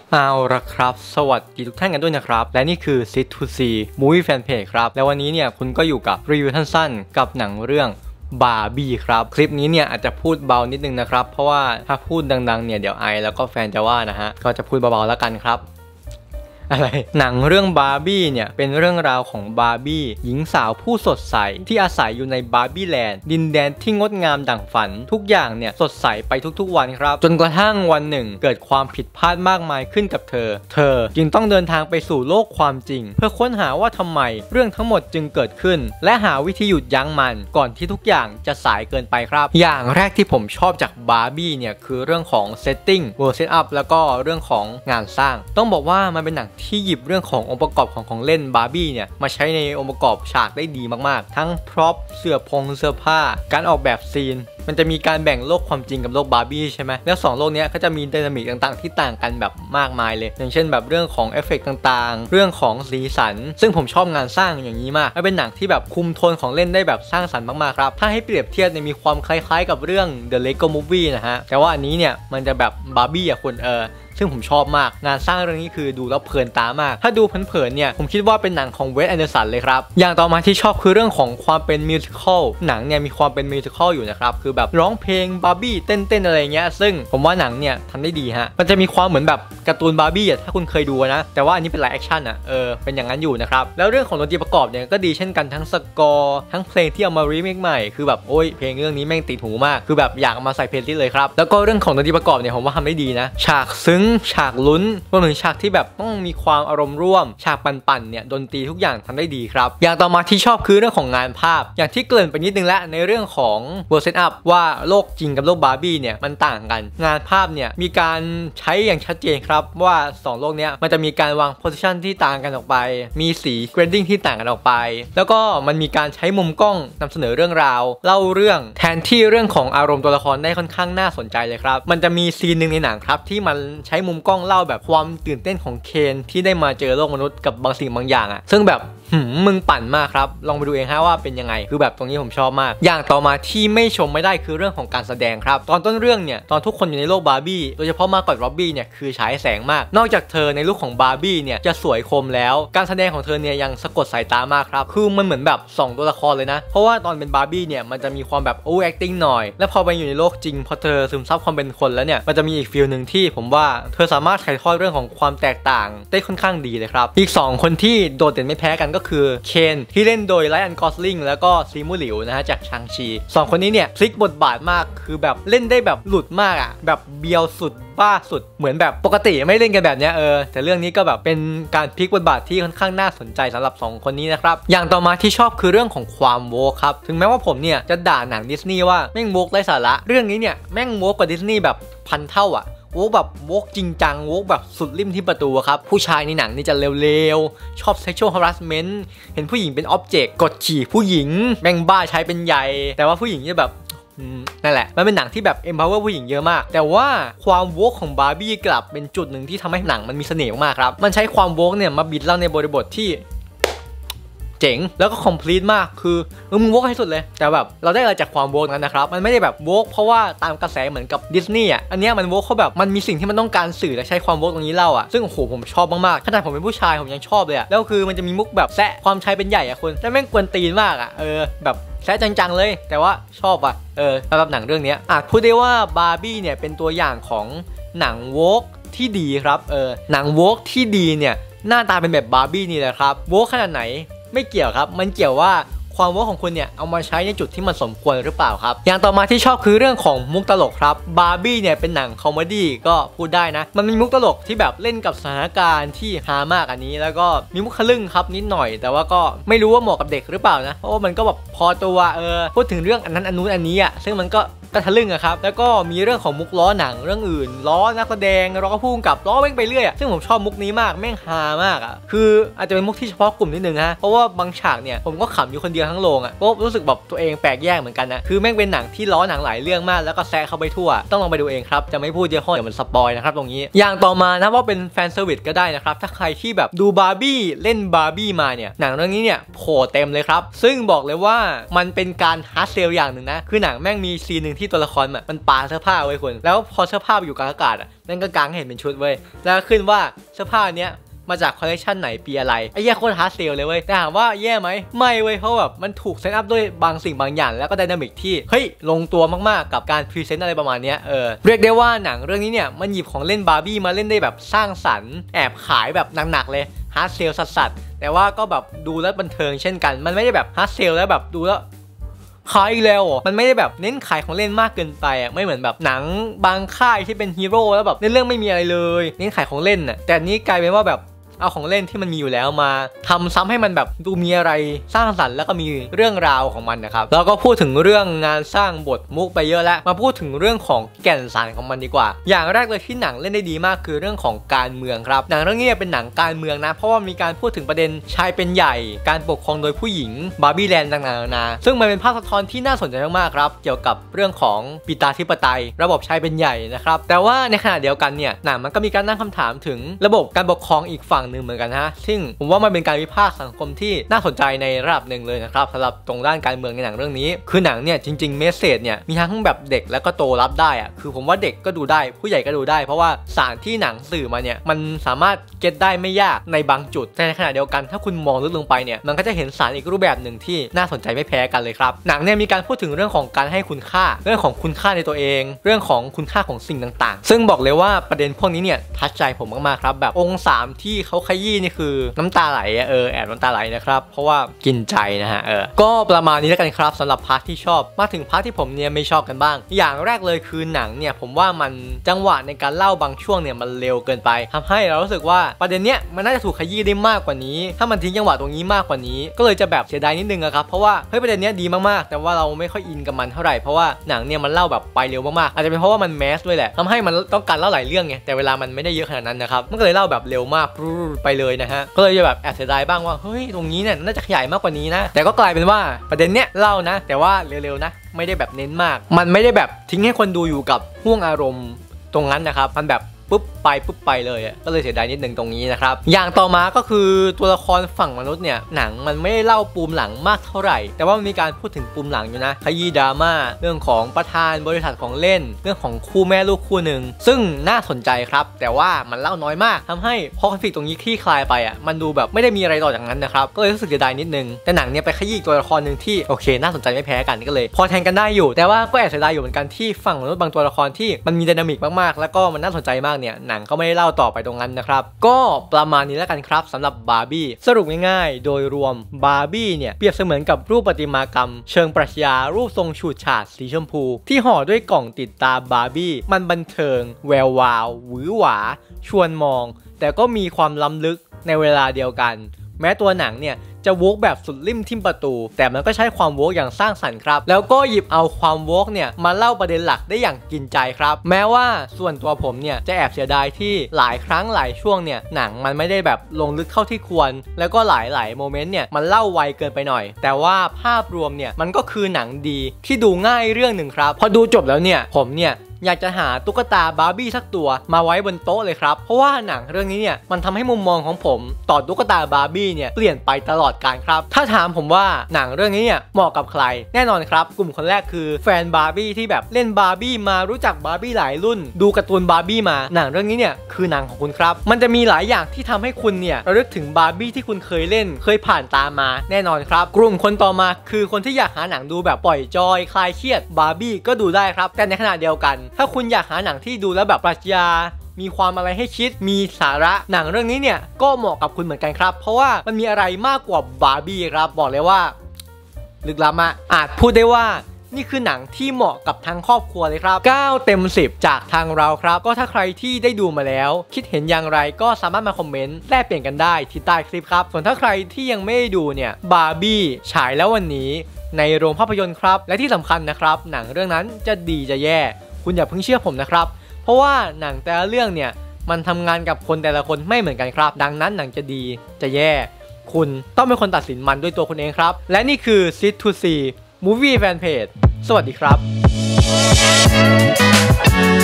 เอาละครับสวัสดีทุกท่านกันด้วยนะครับและนี่คือ Sit to See Movie Fan Page ครับและวันนี้เนี่ยคุณก็อยู่กับรีวิวสั้นๆกับหนังเรื่องบาร์บี้ครับคลิปนี้เนี่ยอาจจะพูดเบานิดนึงนะครับเพราะว่าถ้าพูดดังๆเนี่ยเดี๋ยวไอแล้วก็แฟนจะว่านะฮะก็จะพูดเบาๆแล้วกันครับอะไรหนังเรื่องบาร์บี้เนี่ยเป็นเรื่องราวของบาร์บี้หญิงสาวผู้สดใสที่อาศัยอยู่ในบาร์บี้แลนด์ดินแดนที่งดงามดั่งฝันทุกอย่างเนี่ยสดใสไปทุกๆวันครับจนกระทั่งวันหนึ่งเกิดความผิดพลาดมากมายขึ้นกับเธอจึงต้องเดินทางไปสู่โลกความจริงเพื่อค้นหาว่าทำไมเรื่องทั้งหมดจึงเกิดขึ้นและหาวิธีหยุดยั้งมันก่อนที่ทุกอย่างจะสายเกินไปครับอย่างแรกที่ผมชอบจากบาร์บี้เนี่ยคือเรื่องของเซตติ้งเวิลด์เซตอัพแล้วก็เรื่องของงานสร้างต้องบอกว่ามันเป็นหนังที่หยิบเรื่องขององค์ประกอบของเล่นบาร์บี้เนี่ยมาใช้ในองค์ประกอบฉากได้ดีมากๆทั้งพร็อพเสื้อผ้าการออกแบบซีนมันจะมีการแบ่งโลกความจริงกับโลกบาร์บี้ใช่ไหมแล้ว2โลกนี้ก็จะมีไดนามิกต่างๆที่ต่างกันแบบมากมายเลยอย่างเช่นแบบเรื่องของเอฟเฟกต์ต่างๆเรื่องของสีสันซึ่งผมชอบงานสร้างอย่างนี้มากและเป็นหนังที่แบบคุมโทนของเล่นได้แบบสร้างสรรค์มากๆครับถ้าให้เปรียบเทียบเนี่ยมีความคล้ายๆกับเรื่อง The Lego Movie นะฮะแต่ว่าอันนี้เนี่ยมันจะแบบบาร์บี้อะคุณซึ่งผมชอบมากงานสร้างเรื่องนี้คือดูแล้วเพลินตามากถ้าดูเผินๆเนี่ยผมคิดว่าเป็นหนังของเวส แอนเดอร์สันเลยครับอย่างต่อมาที่ชอบคือเรื่องของความเป็นมิวสิคอลหนังเนี่ยมีความเป็นมิวสิคอลอยู่นะครับคือแบบร้องเพลงบาร์บี้เต้นอะไรเงี้ยซึ่งผมว่าหนังเนี่ยทำได้ดีฮะมันจะมีความเหมือนแบบการ์ตูนบาร์บี้ถ้าคุณเคยดูนะแต่ว่าอันนี้เป็นไลฟ์แอคชั่นเป็นอย่างนั้นอยู่นะครับแล้วเรื่องของดนตรีประกอบเนี่ยก็ดีเช่นกันทั้งสกอร์ทั้งเพลงที่เอามารีเมคใหม่คือแบบโอ้ยเพลงเรื่องนี้แม่งติดหูมากคือแบบอยากเอามาใส่เพลย์ลิสต์เลยครับแล้วก็เรื่องของดนตรีประกอบเนี่ยผมว่าทำได้ดีนะฉากซึ้งฉากลุ้นรวมถึงฉากที่แบบต้องมีความอารมณ์ร่วมฉากปั่นเนี่ยดนตรีทุกอย่างทำได้ดีครับอย่างต่อมาที่ชอบคือเรื่องของงานภาพอย่างที่เกริ่นไปนิดนึงแล้วในเรื่องของเวิลด์เซตอัพว่าโลกจริงกับโลกบาร์บี้เนี่ยมันต่างกันงานภาพเนี่ยมีการใช้อย่างชัดเจนครับว่า2โลกเนี้ยมันจะมีการวางโพสิชันที่ต่างกันออกไปมีสีเกรดดิ้งที่ต่างกันออกไปแล้วก็มันมีการใช้มุมกล้องนำเสนอเรื่องราวเล่าเรื่องแทนที่เรื่องของอารมณ์ตัวละครได้ค่อนข้างน่าสนใจเลยครับมันจะมีซีนหนึ่งในหนังครับที่มันใช้มุมกล้องเล่าแบบความตื่นเต้นของเคนที่ได้มาเจอโลกมนุษย์กับบางสิ่งบางอย่างซึ่งแบบมึงปั่นมากครับลองไปดูเองฮะว่าเป็นยังไงคือแบบตรงนี้ผมชอบมากอย่างต่อมาที่ไม่ชมไม่ได้คือเรื่องของการแสดงครับตอนต้นเรื่องเนี่ยตอนทุกคนอยู่ในโลกบาร์บี้โดยเฉพาะมาร์กอต ร็อบบี้เนี่ยคือฉายแสงมากนอกจากเธอในลุคของบาร์บี้เนี่ยจะสวยคมแล้วการแสดงของเธอเนี่ยยังสะกดสายตามากครับคือมันเหมือนแบบ2ตัวละครเลยนะเพราะว่าตอนเป็นบาร์บี้เนี่ยมันจะมีความแบบโอเวอร์แอคติ้งหน่อยแล้วพอไปอยู่ในโลกจริงพอเธอซึมซับความเป็นคนแล้วเนี่ยมันจะมีอีกฟีลนึงที่ผมว่าเธอสามารถถ่ายทอดเรื่องของความแตกต่างได้ค่อนข้างดีเลยครับอีก2คนที่โดดเด่นไม่แพ้กันก็คือเคนที่เล่นโดยไรอัน กอสลิงแล้วก็ซีมูหลิวนะฮะจากชางชี2คนนี้เนี่ยพลิกบทบาทมากคือแบบเล่นได้แบบหลุดมากแบบเบียวสุดบ้าสุดเหมือนแบบปกติไม่เล่นกันแบบนี้แต่เรื่องนี้ก็แบบเป็นการพลิกบทบาทที่ค่อนข้างน่าสนใจสำหรับ2คนนี้นะครับอย่างต่อมาที่ชอบคือเรื่องของความโวคครับถึงแม้ว่าผมเนี่ยจะด่าหนังดิสนีย์ว่าแม่งโวคไร้สาระเรื่องนี้เนี่ยแม่งโวคกว่าดิสนีย์แบบพันเท่าโวกแบบโวกจริงจังโวกแบบสุดริมที่ประตูครับผู้ชายในหนังนี่จะเร็วๆชอบ sexual harassment เห็นผู้หญิงเป็นอ็อบเจกต์กดขี่ผู้หญิงแม่งบ้าใช้เป็นใหญ่แต่ว่าผู้หญิงจะแบบนั่นแหละมันเป็นหนังที่แบบ empower ผู้หญิงเยอะมากแต่ว่าความโวกของบาร์บี้กลับเป็นจุดหนึ่งที่ทำให้หนังมันมีเสน่ห์มากครับมันใช้ความโวกเนี่ยมาบิดเล่าในบริบทที่เจ๋งแล้วก็คอมพลีทมากคือมึงโวกให้สุดเลยแต่แบบเราได้อะไรจากความโวกนั้นนะครับมันไม่ได้แบบโวกเพราะว่าตามกระแสเหมือนกับดิสนีย์อันนี้มันโวกเขาแบบมันมีสิ่งที่มันต้องการสื่อและใช้ความโวกตรงนี้เล่าซึ่งโอ้โหผมชอบมากๆขนาดผมเป็นผู้ชายผมยังชอบเลยแล้วคือมันจะมีมุกแบบแซะความชายเป็นใหญ่คนแต่แม่งกวนตีนมากแบบแซะจังๆเลยแต่ว่าชอบสำหรับหนังเรื่องนี้อาจพูดได้ว่าบาร์บี้เนี่ยเป็นตัวอย่างของหนังโวกที่ดีครับหนังโวกที่ดีเนี่ยหน้าตาเป็นแบบบาร์บี้นี่แหละครับโวกขนาดไหนไม่เกี่ยวครับมันเกี่ยวว่าความโวกของคุณเนี่ยเอามาใช้ในจุดที่มันสมควรหรือเปล่าครับอย่างต่อมาที่ชอบคือเรื่องของมุกตลกครับบาร์บี้เนี่ยเป็นหนังคอมเมดี้ก็พูดได้นะมันมีมุกตลกที่แบบเล่นกับสถานการณ์ที่ฮามากอันนี้แล้วก็มีมุกขลึ่งครับนิดหน่อยแต่ว่าก็ไม่รู้ว่าเหมาะกับเด็กหรือเปล่านะเพราะว่ามันก็แบบพอตัวพูดถึงเรื่องอันนั้นอันนู้นอันนี้ซึ่งมันก็ทะลึ่งครับแล้วก็มีเรื่องของมุกล้อหนังเรื่องอื่นล้อนักแสดงล้อผู้กำกับล้อแม่งไปเรื่อยซึ่งผมชอบมุกนี้มากแม่งฮามากคืออาจจะเป็นมุกที่เฉพาะกลุ่มนิดนึงเพราะว่าบางฉากเนี่ยผมก็ขำอยู่คนเดียวทั้งโรงเพราะรู้สึกแบบตัวเองแปลกแยกเหมือนกันคือแม่งเป็นหนังที่ล้อหนังหลายเรื่องมากแล้วก็แซะเข้าไปทั่วต้องลองไปดูเองครับจะไม่พูดเยอะเพราะเดี๋ยวมันสปอยนะครับตรงนี้อย่างต่อมานะว่าเป็นแฟนเซอร์วิสก็ได้นะครับถ้าใครที่แบบดูบาร์บี้เล่นบาร์บี้มาเนี่ยหนังเรื่องนี้เนี่ยโผล่เต็มเลยครับซึ่งบอกเลยว่ามันเป็นการฮาร์ดเซลอย่างหนึ่งนะคือหนังแม่งมีซีนหนึ่งที่ที่ตัวละครมันปาเสื้อผ้าไว้คุณแล้วพอเสื้อผ้าอยู่กลางอากาศนั่นก็กางเห็นเป็นชุดเว้ยแล้วขึ้นว่าเสื้อผ้าเนี้ยมาจากคอลเลคชันไหนปีอะไรไอ้แย่โคตรฮาร์ดเซลเลยเว้ยแต่ถามว่าแย่ไหมไม่เว้ยเพราะแบบมันถูกเซตอัพด้วยบางสิ่งบางอย่างแล้วก็ไดนามิกที่เฮ้ยลงตัวมากๆกับการพรีเซนต์อะไรประมาณนี้เรียกได้ว่าหนังเรื่องนี้เนี่ยมันหยิบของเล่นบาร์บี้มาเล่นได้แบบสร้างสรรค์แอบขายแบบหนักๆเลยฮาร์ดเซลสัสๆแต่ว่าก็แบบดูแล้วบันเทิงเช่นกันมันไม่ได้แบบฮาร์ดเซลแล้วแบบดูแล้วขายอีกแล้วมันไม่ได้แบบเน้นขายของเล่นมากเกินไปไม่เหมือนแบบหนังบางค่ายที่เป็นฮีโร่แล้วแบบในเรื่องไม่มีอะไรเลยเน้นขายของเล่นแต่อันนี้กลายเป็นว่าแบบเอาของเล่นที่มันมีอยู่แล้วมาทำซ้ำให้มันแบบดูมีอะไรสร้างสรรค์แล้วก็มีเรื่องราวของมันนะครับแล้วก็พูดถึงเรื่องงานสร้างบทมุกไปเยอะแล้วมาพูดถึงเรื่องของแก่นสารของมันดีกว่าอย่างแรกเลยที่หนังเล่นได้ดีมากคือเรื่องของการเมืองครับหนังเรื่องนี้เป็นหนังการเมืองนะเพราะว่ามีการพูดถึงประเด็นชายเป็นใหญ่การปกครองโดยผู้หญิงบาร์บี้แลนด์ต่างๆนานาซึ่งมันเป็นภาพสะท้อนที่น่าสนใจมากๆครับเกี่ยวกับเรื่องของปิตาธิปไตยระบบชายเป็นใหญ่นะครับแต่ว่าในขณะเดียวกันเนี่ยหนังมันก็มีการตั้งคำถามถึงระบบการปกครองอีกฝั่งหนึ่งเหมือนกันฮะซึ่งผมว่ามันเป็นการวิพากษ์สังคมที่น่าสนใจในระดับหนึ่งเลยนะครับสำหรับตรงด้านการเมืองในหนังเรื่องนี้คือหนังเนี่ยจริงๆเมสเซจเนี่ยมีทั้งแบบเด็กแล้วก็โตรับได้คือผมว่าเด็กก็ดูได้ผู้ใหญ่ก็ดูได้เพราะว่าสารที่หนังสื่อมาเนี่ยมันสามารถเก็ตได้ไม่ยากในบางจุดแต่ในขณะเดียวกันถ้าคุณมองลึกลงไปเนี่ยมันก็จะเห็นสารอีกรูปแบบหนึ่งที่น่าสนใจไม่แพ้กันเลยครับหนังเนี่ยมีการพูดถึงเรื่องของการให้คุณค่าเรื่องของคุณค่าในตัวเองเรื่องของคุณค่าของสิ่งต่างๆซึ่งบอกเลยว่าประเด็นพวกนี้เนี่ยทัชใจผมมากๆครับแบบองค์3ที่เขาขยี้นี่คือน้ำตาไหลแอบน้ำตาไหลนะครับเพราะว่ากินใจนะฮะก็ประมาณนี้แล้วกันครับสำหรับพาร์ทที่ชอบมาถึงพาร์ทที่ผมเนี่ยไม่ชอบกันบ้างอย่างแรกเลยคือหนังเนี่ยผมว่ามันจังหวะในการเล่าบางช่วงเนี่ยมันเร็วเกินไปทำให้เรารู้สึกว่าประเด็นเนี้ยมันน่าจะถูกขยี้ได้มากกว่านี้ถ้ามันทิ้งจังหวะตรงนี้มากกว่านี้ก็เลยจะแบบเสียดายนิดนึงครับเพราะว่าเฮ้ยประเด็นเนี้ยดีมากๆแต่ว่าเราไม่ค่อยอินกับมันเท่าไหร่เพราะว่าหนังเนี่ยมันเล่าแบบไปเร็วมากๆอาจจะเป็นเพราะว่ามันแมสด้วยแหละทำให้มันต้องการเล่าหลายเรื่องไงแต่เวลามันไม่ได้เยอะขนาดนั้นนะครับมันก็เลยเล่าแบบเร็วมากไปเลยนะฮะก็เลยจะแบบแอบเสียดายบ้างว่าเฮ้ยตรงนี้เนี่ยน่าจะขยายมากกว่านี้นะแต่ก็กลายเป็นว่าประเด็นเนี้ยเล่านะแต่ว่าเร็วๆนะไม่ได้แบบเน้นมากมันไม่ได้แบบทิ้งให้คนดูอยู่กับห่วงอารมณ์ตรงนั้นนะครับมันแบบปุ๊บไปเลยก็เลยเสียดายนิดนึงตรงนี้นะครับอย่างต่อมาก็คือตัวละครฝั่งมนุษย์เนี่ยหนังมันไม่ได้เล่าปูมหลังมากเท่าไหร่แต่ว่ามันมีการพูดถึงปูมหลังอยู่นะขยี้ดราม่าเรื่องของประธานบริษัทของเล่นเรื่องของคู่แม่ลูกคู่หนึ่งซึ่งน่าสนใจครับแต่ว่ามันเล่าน้อยมากทำให้พอคอนฟลิกต์ตรงนี้คลี่คลายไปมันดูแบบไม่ได้มีอะไรต่อจากนั้นนะครับก็เลยรู้สึกเสียดายนิดนึงแต่หนังเนี่ยไปขยี้ตัวละครหนึ่งที่โอเคน่าสนใจไม่แพ้กันก็เลยพอแทนกันได้อยู่แต่ว่าก็แอบเสียดายอยู่เหมือนกันที่ฝั่งมนุษย์บางตัวละครที่มันมีไดนามิกมากๆแล้วก็มันน่าสนใจมากเนี่ยหนังก็ไม่เล่าต่อไปตรงนั้นนะครับก็ประมาณนี้แล้วกันครับสำหรับบาร์บี้สรุปง่ายๆโดยรวมบาร์บี้เนี่ยเปรียบเสมือนกับรูปประติมากรรมเชิงปรัชญารูปทรงฉูดฉาดสีชมพูที่ห่อด้วยกล่องติดตาบาร์บี้มันบันเทิงแวววาวหวือหวาชวนมองแต่ก็มีความล้ำลึกในเวลาเดียวกันแม้ตัวหนังเนี่ยจะโวกแบบสุดลิ่มทิ่มประตูแต่มันก็ใช้ความโวกอย่างสร้างสรรค์ครับแล้วก็หยิบเอาความโวกเนี่ยมาเล่าประเด็นหลักได้อย่างกินใจครับแม้ว่าส่วนตัวผมเนี่ยจะแอบเสียดายที่หลายครั้งหลายช่วงเนี่ยหนังมันไม่ได้แบบลงลึกเข้าที่ควรแล้วก็หลายโมเมนต์เนี่ยมันเล่าไวเกินไปหน่อยแต่ว่าภาพรวมเนี่ยมันก็คือหนังดีที่ดูง่ายเรื่องหนึ่งครับพอดูจบแล้วเนี่ยผมเนี่ยอยากจะหาตุ๊กตาบาร์บี้สักตัวมาไว้บนโต๊ะเลยครับเพราะว่าหนังเรื่องนี้เนี่ยมันทำให้มุมมองของผมต่อตุ๊กตาบาร์บี้เนี่ยเปลี่ยนไปตลอดกาลครับถ้าถามผมว่าหนังเรื่องนี้เนี่ยเหมาะกับใครแน่นอนครับกลุ่มคนแรกคือแฟนบาร์บี้ที่แบบเล่นบาร์บี้มารู้จักบาร์บี้หลายรุ่นดูการ์ตูนบาร์บี้มาหนังเรื่องนี้เนี่ยคือหนังของคุณครับมันจะมีหลายอย่างที่ทำให้คุณเนี่ยระลึกถึงบาร์บี้ที่คุณเคยเล่นเคยผ่านตามมาแน่นอนครับกลุ่มคนต่อมาคือคนที่อยากหาหนังดูแบบปล่อยจอยคลายเครียดบาร์บี้ก็ดูได้ครับแต่ในขณะเดียวกันถ้าคุณอยากหาหนังที่ดูแล้วแบบปรัชญามีความอะไรให้คิดมีสาระหนังเรื่องนี้เนี่ยก็เหมาะกับคุณเหมือนกันครับเพราะว่ามันมีอะไรมากกว่าบาร์บี้ครับบอกเลยว่าลึกล้ำอาจพูดได้ว่านี่คือหนังที่เหมาะกับทั้งครอบครัวเลยครับ9 เต็ม 10จากทางเราครับก็ถ้าใครที่ได้ดูมาแล้วคิดเห็นอย่างไรก็สามารถมาคอมเมนต์แลกเปลี่ยนกันได้ที่ใต้คลิปครับส่วนถ้าใครที่ยังไม่ได้ดูเนี่ยบาร์บี้ฉายแล้ววันนี้ในโรงภาพยนตร์ครับและที่สำคัญนะครับหนังเรื่องนั้นจะดีจะแย่คุณอย่าเพิ่งเชื่อผมนะครับเพราะว่าหนังแต่ละเรื่องเนี่ยมันทำงานกับคนแต่ละคนไม่เหมือนกันครับดังนั้นหนังจะดีจะแย่คุณต้องเป็นคนตัดสินมันด้วยตัวคุณเองครับและนี่คือ Sit to See Movie Fan Page สวัสดีครับ